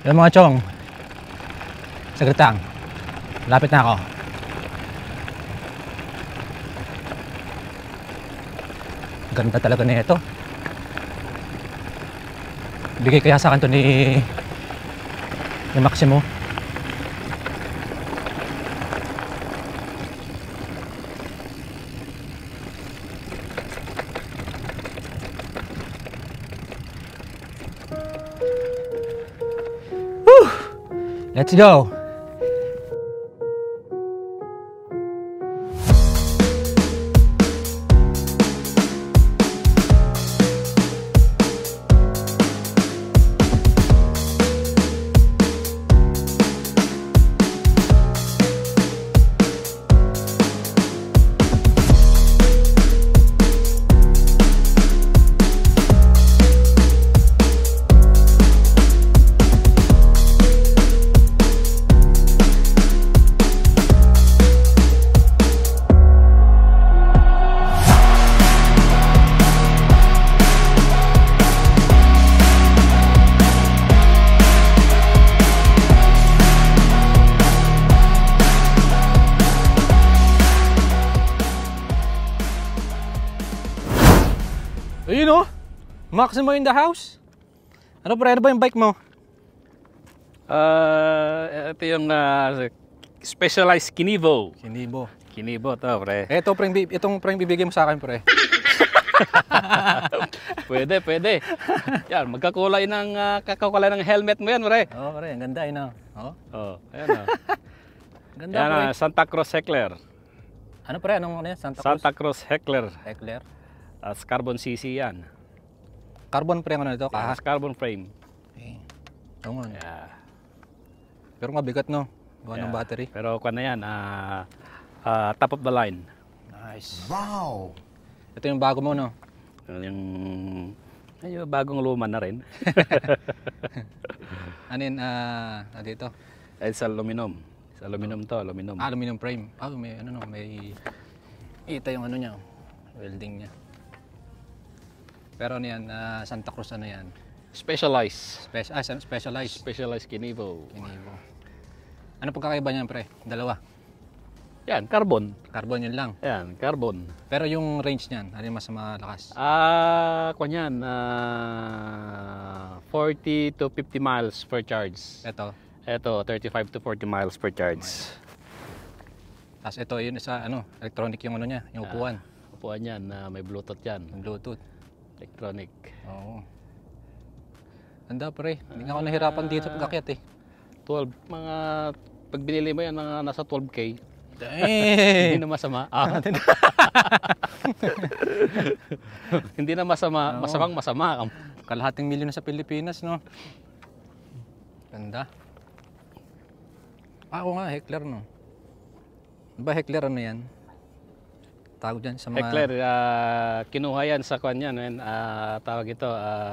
Yung mga chong, sagritang, lapit na ako. Ganda talaga na ito. Bigay kaya sa akin to ni Maximo. Woo! Let's go! Ayun o, Maximo in the house. Ano pre, ano ba yung bike mo? Ito yung Specialized Kinivo. Kinibo. Kinivo to, pre. Itong pre bibigay mo sa akin pre. Pwede. Yan, magkakulay ng helmet mo yan, pre. Oo pre, ang ganda yun o. Oh, ayan o. Ganda Yan, pre. Santa Cruz Heckler. Ano pre, anong ano yan? Santa Cruz Heckler. Heckler. As carbon CC yan. Carbon pre ang ano nito, kaha? As carbon frame. Okay. Oo nga. Yeah. Pero mabigat no, gawa ng Yeah. battery. Pero kung na yan, top of the line. Nice. Wow! Ito yung bago mo no? Yung bagong luma na rin. Ano yun, dito? It's aluminum. It's aluminum to, aluminum. Aluminum frame. May ano no, may ita yung ano niya, welding niya. Pero ano yan, Santa Cruz ano yan? Specialized. Specialized. Specialized Kinivo. Kinibo. Ano pagkakaiba niyan pre? Dalawa. Yan, carbon. Carbon yun lang. Yan, carbon. Pero yung range niyan, ano yung mas malakas? Kunyan, 40 to 50 miles per charge. Ito, 35 to 40 miles per charge. Tapos ito yun isa ano, electronic yung ano niya, yung upuan. Upuan yan, may Bluetooth yan. Yung Bluetooth. Electronic. Oo. Ganda pre. Hindi nga ako nahirapan dito pag-akyat eh. 12, pag binili mo yan, mga nasa 12K. Dang! Hindi na masama. Hindi na masama, masama. Kalahating milyon na sa Pilipinas, no? Ganda. Oo nga, Heckler, no? Ba Heckler ano yan? Tawag dyan sa mga... Heckler, kinuha yan sa kwan yan. Tawag ito,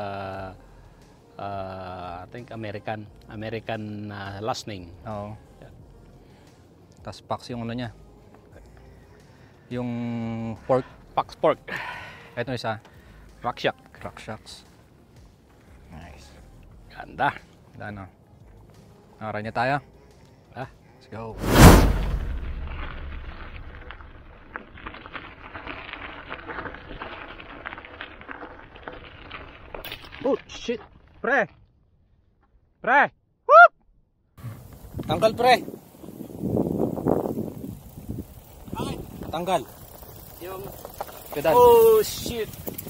I think American lasting. Oo. Tapos Pax yung ano niya. Yung pork. Pax pork. Ito isa. Rockshock. Rockshocks. Nice. Ganda. Ganda, no? Nakaray niya tayo. Let's go. Oh, shit. Pre! Whoop! Tanggal, pre! Tanggal. Yung... Pedal. Oh, shit!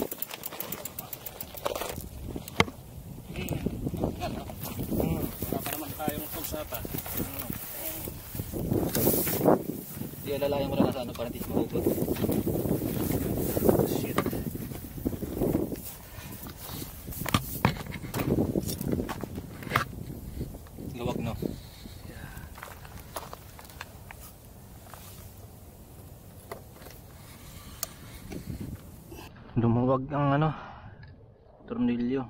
Wala pa naman tayong pulsata. Di alalayan mo lang nasa ano para hindi mahugot. Shit. Luwag, no? Lumuwag ang ano, tornilyo.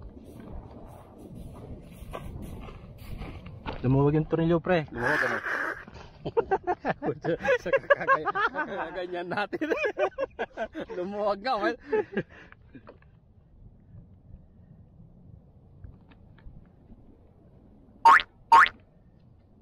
Lumuwag yung tornilyo, pre. Lumuwag ano? Sa kakaganyan natin. Lumuwag nga.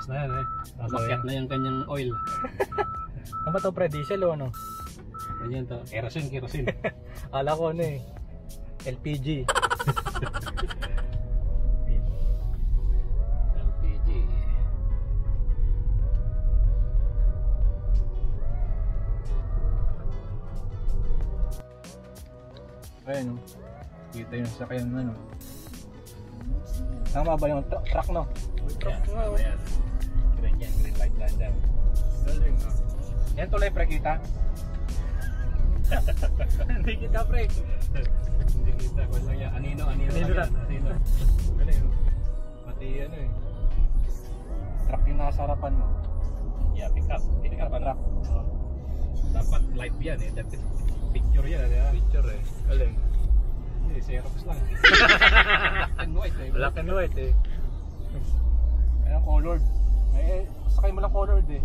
Malakas na yan eh. Makyat na yung kanyang oil. Ano ba to, pre? Diesel o ano? Ganyan to. Kerosene. Ala ko ano eh. LPG. LPG. Ayan o. Kita yung sakyan na ano. Tama ba yung truck no? Truck nga o. Green yan. Green light na dyan. Galing no. Yan tuloy pre, kita? Hindi kita pre. Hindi kita. Kung lang yan. Anino Anino lang. lang. Anino. Ano yun? Pati ano eh. Truck yung nasa harapan mo. Yeah, pick up. Pick up Truck. Dapat live yan eh. Dapat picture yan. Picture eh. Galing. Hindi, Xerox lang. Black and white eh. Black and white eh. Ayan, colored. Eh, sakay mo lang colored eh.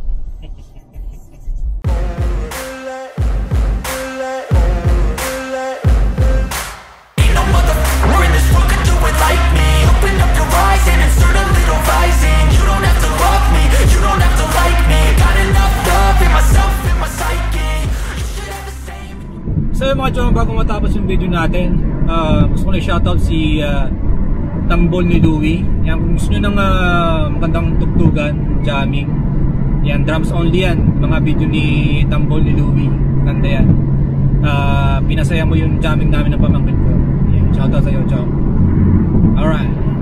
So yung mga chong, bago matapos yung video natin, gusto ko na i-shoutout si Tambol ni Louie. Yan, kung gusto nyo ng magandang tugtugan, jamming, yan, drums only yan, mga video ni Tambol ni Louie, ganda yan. Pinasaya mo yung jamming namin ng pamangkin ko. Yan, shoutout sa iyo, chong. Alright.